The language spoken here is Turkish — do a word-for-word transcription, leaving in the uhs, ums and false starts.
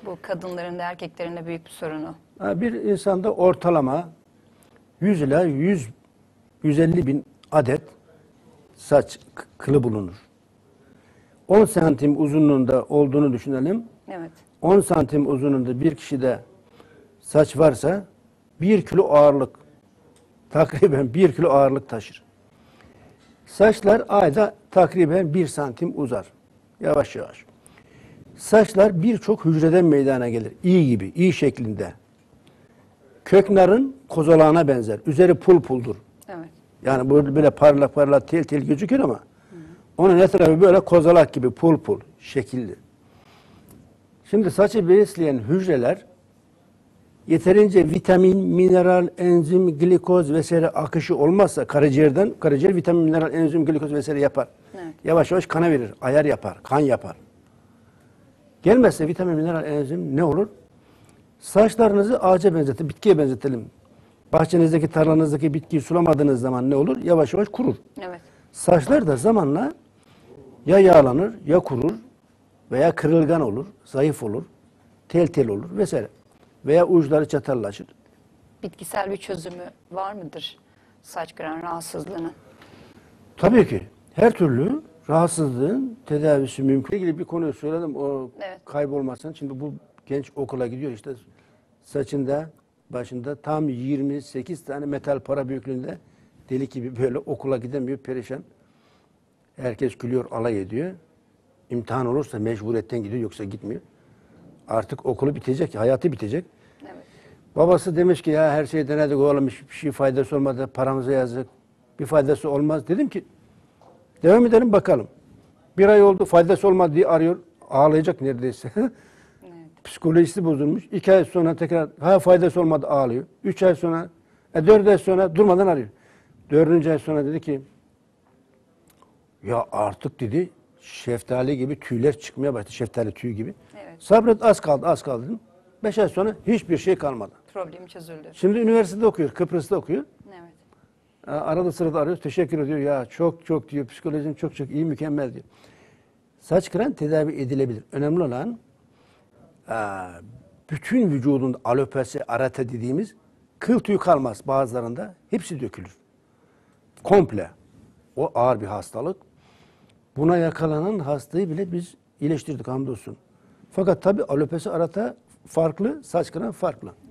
Bu kadınların da erkeklerin de büyük bir sorunu. Bir insanda ortalama yüz ila yüz yüz elli bin adet saç kılı bulunur. on santim uzunluğunda olduğunu düşünelim. Evet. on santim uzunluğunda bir kişide saç varsa bir kilo ağırlık, takriben bir kilo ağırlık taşır. Saçlar ayda takriben bir santim uzar. Yavaş yavaş. Saçlar birçok hücreden meydana gelir. İyi gibi, iyi şeklinde. Köknarın kozalağına benzer. Üzeri pul puldur. Evet. Yani böyle, böyle parlak parlak tel tel gözükür ama hı. onun etrafı böyle kozalak gibi pul pul şekilli. Şimdi saçı besleyen hücreler yeterince vitamin, mineral, enzim, glikoz vesaire akışı olmazsa karaciğerden, karaciğer vitamin, mineral, enzim, glikoz vesaire yapar. Evet. Yavaş yavaş kana verir, ayar yapar, kan yapar. Gelmezse vitamin, mineral, enzim ne olur? Saçlarınızı ağaca benzetin, bitkiye benzetelim. Bahçenizdeki, tarlanızdaki bitkiyi sulamadığınız zaman ne olur? Yavaş yavaş kurur. Evet. Saçlar da zamanla ya yağlanır, ya kurur veya kırılgan olur, zayıf olur, tel tel olur vesaire. Veya uçları çatallaşır. Bitkisel bir çözümü var mıdır saç kıran rahatsızlığının? Tabii ki. Her türlü rahatsızlığın tedavisi mümkün. İlgili bir konuyu söyledim o Evet. kaybolmasın. Şimdi bu genç okula gidiyor işte saçında, başında tam yirmi sekiz tane metal para büyüklüğünde delik gibi böyle okula gidemiyor, perişan. Herkes gülüyor, alay ediyor. İmtihan olursa mecburiyetten gidiyor yoksa gitmiyor. Artık okulu bitecek, hayatı bitecek. Evet. Babası demiş ki ya her şeyi denedik oğlum hiçbir şey faydası olmadı, paramıza yazık. Bir faydası olmaz. Dedim ki devam edelim bakalım. Bir ay oldu faydası olmadı diye arıyor. Ağlayacak neredeyse. Evet. Psikolojisi bozulmuş. İki ay sonra tekrar ha faydası olmadı ağlıyor. Üç ay sonra, e, dört ay sonra durmadan arıyor. Dördüncü ay sonra dedi ki ya artık dedi şeftali gibi tüyler çıkmaya başladı. Şeftali tüyü gibi. Evet. Sabret az kaldı az kaldı dedim. Beş ay sonra hiçbir şey kalmadı. Problem çözüldü. Şimdi üniversitede okuyor. Kıbrıs'ta okuyor. Evet. Arada sırada arıyor. Teşekkür ediyor. Ya çok çok diyor. Psikolojim çok çok iyi, mükemmel diyor. Saç kıran tedavi edilebilir. Önemli olan bütün vücudun alopesi, arate dediğimiz kıl tüy kalmaz bazılarında. Hepsi dökülür. Komple. O ağır bir hastalık. Buna yakalanan hastayı bile biz iyileştirdik hamdolsun. Fakat tabii alopesi, arata farklı, saç kıran farklı.